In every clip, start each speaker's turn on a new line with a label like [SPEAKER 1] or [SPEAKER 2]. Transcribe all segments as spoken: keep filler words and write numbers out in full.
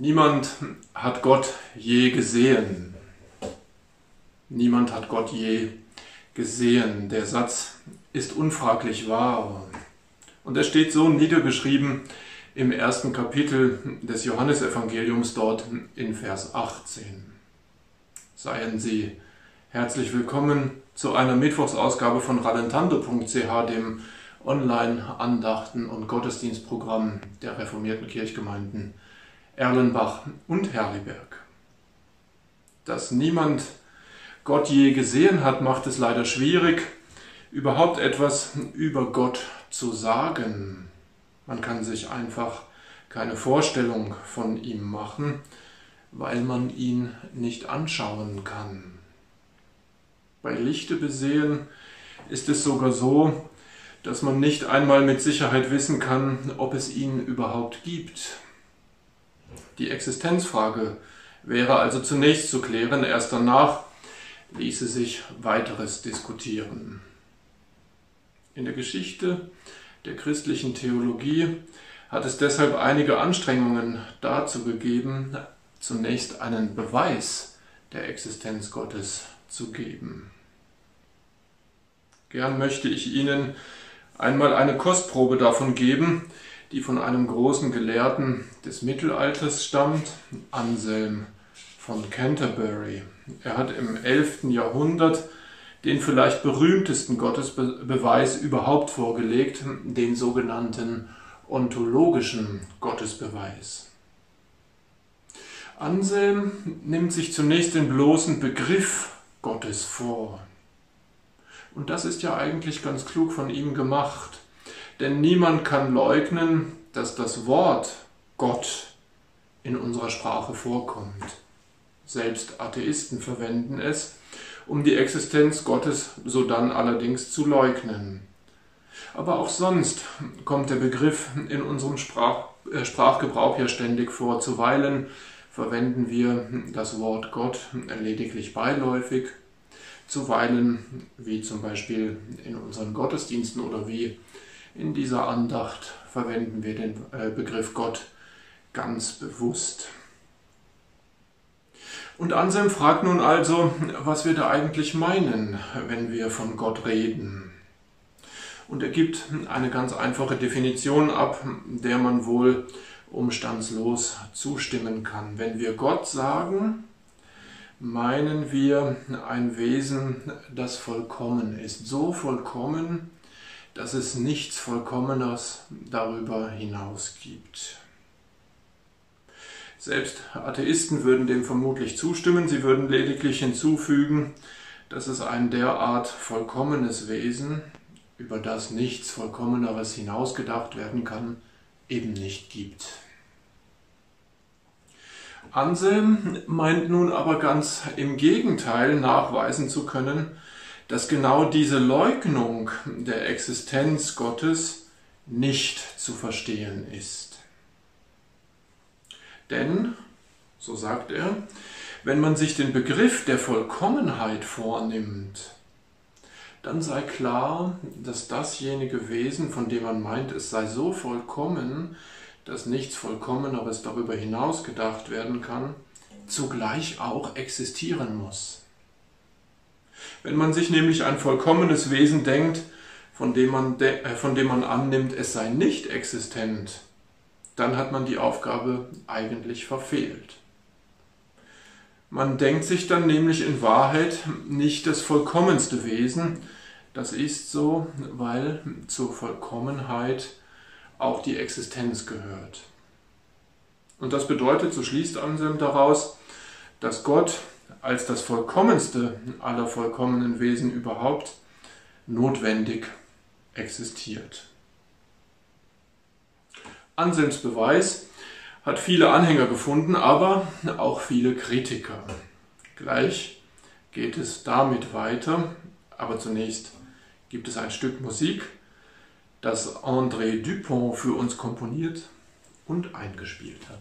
[SPEAKER 1] Niemand hat Gott je gesehen. Niemand hat Gott je gesehen. Der Satz ist unfraglich wahr. Und er steht so niedergeschrieben im ersten Kapitel des Johannesevangeliums dort in Vers achtzehn. Seien Sie herzlich willkommen zu einer Mittwochsausgabe von rallentando punkt c h, dem Online-Andachten- und Gottesdienstprogramm der reformierten Kirchgemeinden Erlenbach und Herliberg. Dass niemand Gott je gesehen hat, macht es leider schwierig, überhaupt etwas über Gott zu sagen. Man kann sich einfach keine Vorstellung von ihm machen, weil man ihn nicht anschauen kann. Bei Lichte besehen ist es sogar so, dass man nicht einmal mit Sicherheit wissen kann, ob es ihn überhaupt gibt. Die Existenzfrage wäre also zunächst zu klären, erst danach ließe sich weiteres diskutieren. In der Geschichte der christlichen Theologie hat es deshalb einige Anstrengungen dazu gegeben, zunächst einen Beweis der Existenz Gottes zu geben. Gern möchte ich Ihnen einmal eine Kostprobe davon geben, die von einem großen Gelehrten des Mittelalters stammt, Anselm von Canterbury. Er hat im elften Jahrhundert den vielleicht berühmtesten Gottesbeweis überhaupt vorgelegt, den sogenannten ontologischen Gottesbeweis. Anselm nimmt sich zunächst den bloßen Begriff Gottes vor. Und das ist ja eigentlich ganz klug von ihm gemacht, denn niemand kann leugnen, dass das Wort Gott in unserer Sprache vorkommt. Selbst Atheisten verwenden es, um die Existenz Gottes sodann allerdings zu leugnen. Aber auch sonst kommt der Begriff in unserem Sprach, äh, Sprachgebrauch ja ständig vor. Zuweilen verwenden wir das Wort Gott lediglich beiläufig, zuweilen, wie zum Beispiel in unseren Gottesdiensten oder wie in dieser Andacht, verwenden wir den äh, Begriff Gott ganz bewusst. Und Anselm fragt nun also, was wir da eigentlich meinen, wenn wir von Gott reden. Und er gibt eine ganz einfache Definition ab, der man wohl umstandslos zustimmen kann. Wenn wir Gott sagen, meinen wir ein Wesen, das vollkommen ist. So vollkommen, dass es nichts Vollkommeneres darüber hinaus gibt. Selbst Atheisten würden dem vermutlich zustimmen. Sie würden lediglich hinzufügen, dass es ein derart vollkommenes Wesen, über das nichts Vollkommeneres hinausgedacht werden kann, eben nicht gibt. Anselm meint nun aber ganz im Gegenteil nachweisen zu können, dass genau diese Leugnung der Existenz Gottes nicht zu verstehen ist. Denn, so sagt er, wenn man sich den Begriff der Vollkommenheit vornimmt, dann sei klar, dass dasjenige Wesen, von dem man meint, es sei so vollkommen, dass nichts Vollkommeneres darüber hinaus gedacht werden kann, zugleich auch existieren muss. Wenn man sich nämlich ein vollkommenes Wesen denkt, von dem man, de- äh, von dem man annimmt, es sei nicht existent, dann hat man die Aufgabe eigentlich verfehlt. Man denkt sich dann nämlich in Wahrheit nicht das vollkommenste Wesen. Das ist so, weil zur Vollkommenheit auch die Existenz gehört. Und das bedeutet, so schließt Anselm daraus, dass Gott als das vollkommenste aller vollkommenen Wesen überhaupt notwendig existiert. Anselms Beweis hat viele Anhänger gefunden, aber auch viele Kritiker. Gleich geht es damit weiter, aber zunächst gibt es ein Stück Musik, das André Dupont für uns komponiert und eingespielt hat.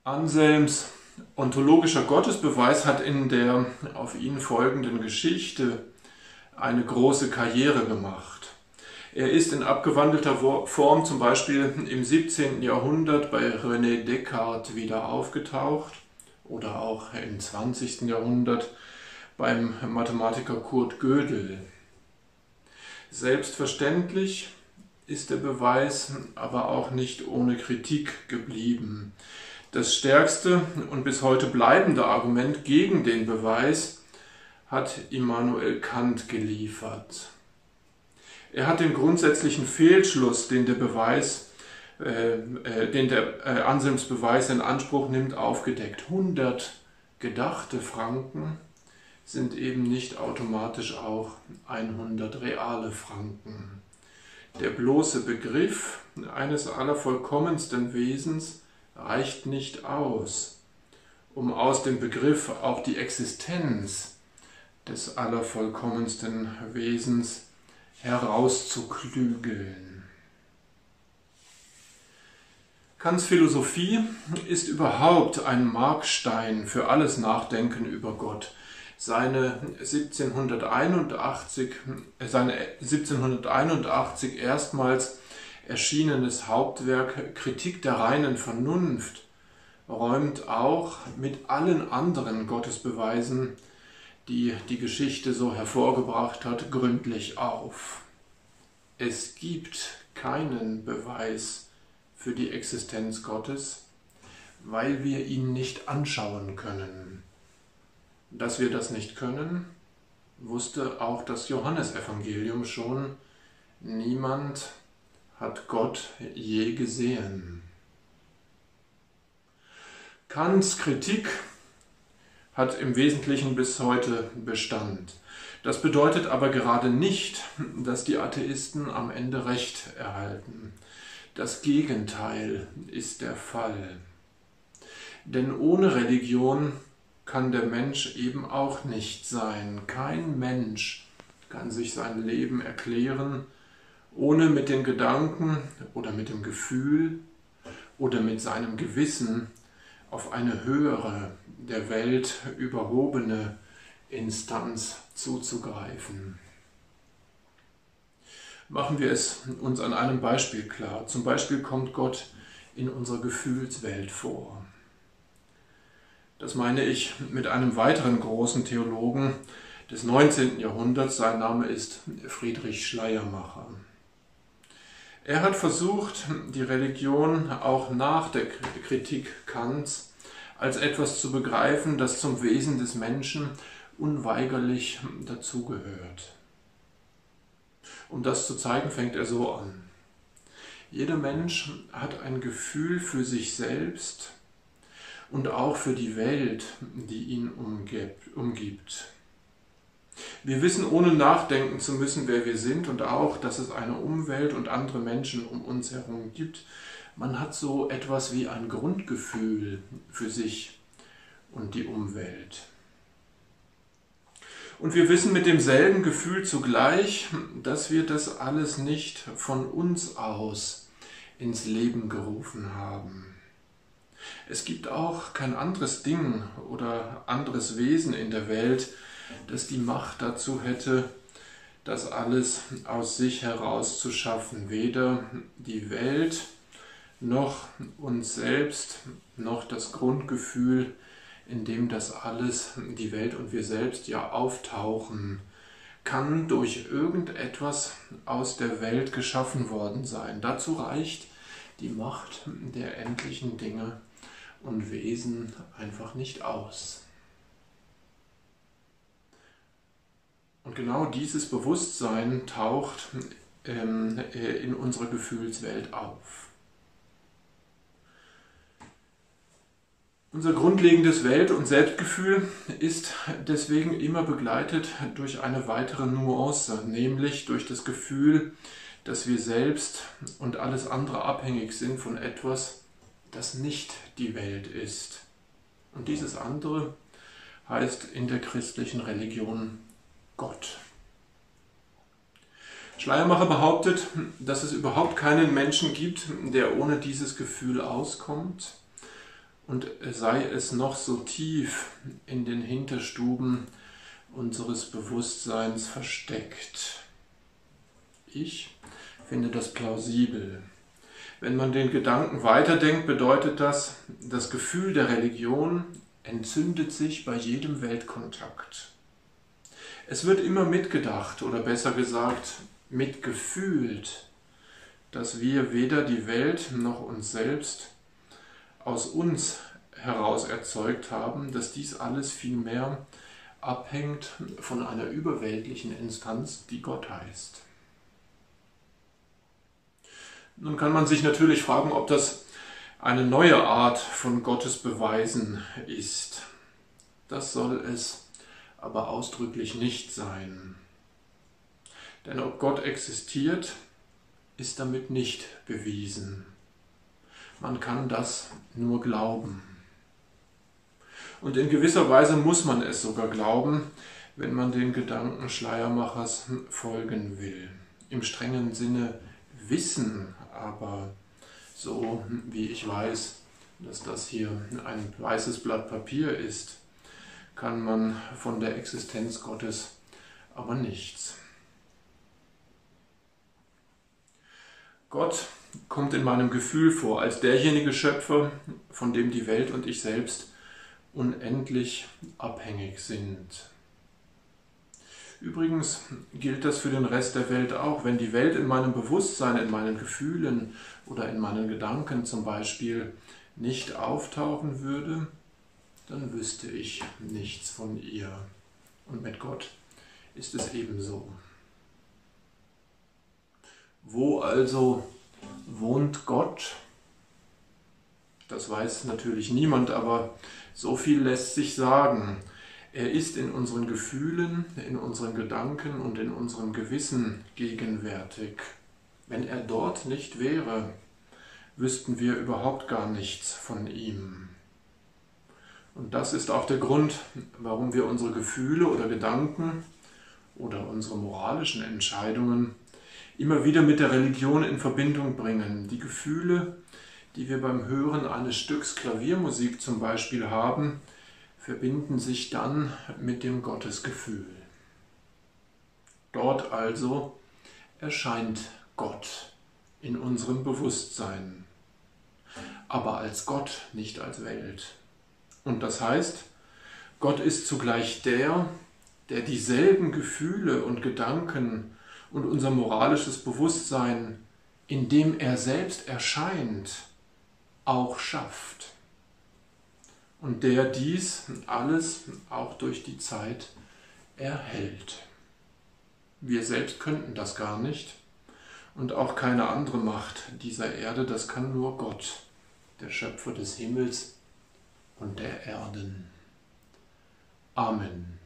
[SPEAKER 1] Anselms ontologischer Gottesbeweis hat in der auf ihn folgenden Geschichte eine große Karriere gemacht. Er ist in abgewandelter Form zum Beispiel im siebzehnten Jahrhundert bei René Descartes wieder aufgetaucht oder auch im zwanzigsten Jahrhundert beim Mathematiker Kurt Gödel. Selbstverständlich ist der Beweis aber auch nicht ohne Kritik geblieben. Das stärkste und bis heute bleibende Argument gegen den Beweis hat Immanuel Kant geliefert. Er hat den grundsätzlichen Fehlschluss, den der Beweis, äh, äh, den der äh, Anselms Beweis in Anspruch nimmt, aufgedeckt. hundert gedachte Franken sind eben nicht automatisch auch hundert reale Franken. Der bloße Begriff eines allervollkommensten Wesens reicht nicht aus, um aus dem Begriff auch die Existenz des allervollkommensten Wesens herauszuklügeln. Kants Philosophie ist überhaupt ein Markstein für alles Nachdenken über Gott. Seine siebzehnhunderteinundachtzig, sein siebzehnhunderteinundachtzig erstmals erschienenes Hauptwerk Kritik der reinen Vernunft räumt auch mit allen anderen Gottesbeweisen, die die Geschichte so hervorgebracht hat, gründlich auf. Es gibt keinen Beweis für die Existenz Gottes, weil wir ihn nicht anschauen können. Dass wir das nicht können, wusste auch das Johannesevangelium schon. Niemand hat Gott je gesehen. Kants Kritik hat im Wesentlichen bis heute Bestand. Das bedeutet aber gerade nicht, dass die Atheisten am Ende Recht erhalten. Das Gegenteil ist der Fall. Denn ohne Religion kann der Mensch eben auch nicht sein. Kein Mensch kann sich sein Leben erklären, ohne mit den Gedanken oder mit dem Gefühl oder mit seinem Gewissen auf eine höhere, der Welt überhobene Instanz zuzugreifen. Machen wir es uns an einem Beispiel klar. Zum Beispiel kommt Gott in unserer Gefühlswelt vor. Das meine ich mit einem weiteren großen Theologen des neunzehnten Jahrhunderts. Sein Name ist Friedrich Schleiermacher. Er hat versucht, die Religion auch nach der Kritik Kants als etwas zu begreifen, das zum Wesen des Menschen unweigerlich dazugehört. Um das zu zeigen, fängt er so an. Jeder Mensch hat ein Gefühl für sich selbst und auch für die Welt, die ihn umgibt. Wir wissen, ohne nachdenken zu müssen, wer wir sind und auch, dass es eine Umwelt und andere Menschen um uns herum gibt. Man hat so etwas wie ein Grundgefühl für sich und die Umwelt. Und wir wissen mit demselben Gefühl zugleich, dass wir das alles nicht von uns aus ins Leben gerufen haben. Es gibt auch kein anderes Ding oder anderes Wesen in der Welt, das die Macht dazu hätte, das alles aus sich heraus zu schaffen. Weder die Welt noch uns selbst, noch das Grundgefühl, in dem das alles, die Welt und wir selbst ja auftauchen, kann durch irgendetwas aus der Welt geschaffen worden sein. Dazu reicht die Macht der endlichen Dinge und Wesen einfach nicht aus. Und genau dieses Bewusstsein taucht ähm, in unserer Gefühlswelt auf. Unser grundlegendes Welt- und Selbstgefühl ist deswegen immer begleitet durch eine weitere Nuance, nämlich durch das Gefühl, dass wir selbst und alles andere abhängig sind von etwas, das nicht die Welt ist. Und dieses andere heißt in der christlichen Religion Gott. Schleiermacher behauptet, dass es überhaupt keinen Menschen gibt, der ohne dieses Gefühl auskommt. und sei es noch so tief in den Hinterstuben unseres Bewusstseins versteckt. Ich finde das plausibel. Wenn man den Gedanken weiterdenkt, bedeutet das, das Gefühl der Religion entzündet sich bei jedem Weltkontakt. Es wird immer mitgedacht, oder besser gesagt, mitgefühlt, dass wir weder die Welt noch uns selbst aus uns heraus erzeugt haben, dass dies alles vielmehr abhängt von einer überweltlichen Instanz, die Gott heißt. Nun kann man sich natürlich fragen, ob das eine neue Art von Gottes Beweisen ist. Das soll es aber ausdrücklich nicht sein. Denn ob Gott existiert, ist damit nicht bewiesen. Man kann das nur glauben. Und in gewisser Weise muss man es sogar glauben, wenn man den Gedanken Schleiermachers folgen will. Im strengen Sinne wissen, aber so wie ich weiß, dass das hier ein weißes Blatt Papier ist, kann man von der Existenz Gottes aber nichts. Gott kommt in meinem Gefühl vor als derjenige Schöpfer, von dem die Welt und ich selbst unendlich abhängig sind. Übrigens gilt das für den Rest der Welt auch. Wenn die Welt in meinem Bewusstsein, in meinen Gefühlen oder in meinen Gedanken zum Beispiel nicht auftauchen würde, dann wüsste ich nichts von ihr. Und mit Gott ist es ebenso. Wo also wohnt Gott? Das weiß natürlich niemand, aber so viel lässt sich sagen. Er ist in unseren Gefühlen, in unseren Gedanken und in unserem Gewissen gegenwärtig. Wenn er dort nicht wäre, wüssten wir überhaupt gar nichts von ihm. Und das ist auch der Grund, warum wir unsere Gefühle oder Gedanken oder unsere moralischen Entscheidungen immer wieder mit der Religion in Verbindung bringen. Die Gefühle, die wir beim Hören eines Stücks Klaviermusik zum Beispiel haben, verbinden sich dann mit dem Gottesgefühl. Dort also erscheint Gott in unserem Bewusstsein, aber als Gott, nicht als Welt. Und das heißt, Gott ist zugleich der, der dieselben Gefühle und Gedanken und unser moralisches Bewusstsein, in dem er selbst erscheint, auch schafft. Und der dies alles auch durch die Zeit erhält. Wir selbst könnten das gar nicht und auch keine andere Macht dieser Erde, das kann nur Gott, der Schöpfer des Himmels und der Erden. Amen.